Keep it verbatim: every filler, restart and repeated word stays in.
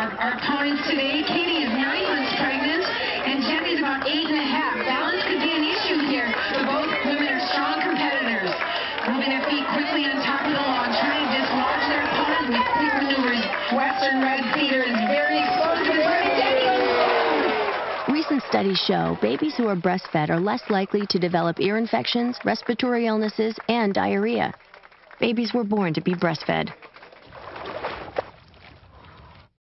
our, our opponents today. Katie is nine months pregnant, and Jenny's about eight and a half. Balance could be an issue here, but both women are strong competitors. Moving their feet quickly on top of the lawn, trying to dislodge their opponent with quick maneuvers. Western Red Cedar is very exposed to the Recent studies show babies who are breastfed are less likely to develop ear infections, respiratory illnesses, and diarrhea. Babies were born to be breastfed.